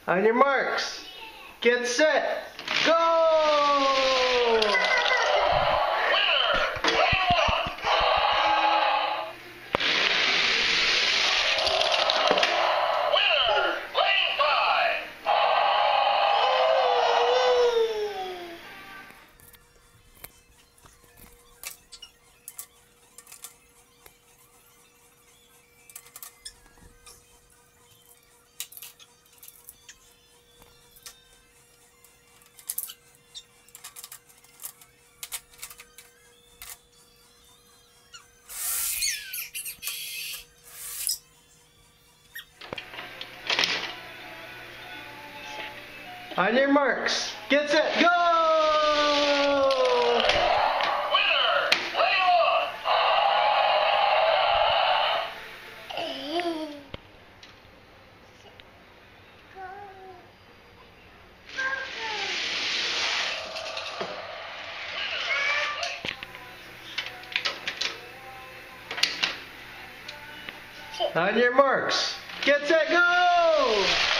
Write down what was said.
On your marks, get set, go! On your marks, get set, go! Winner, lane one. On your marks, get set, go!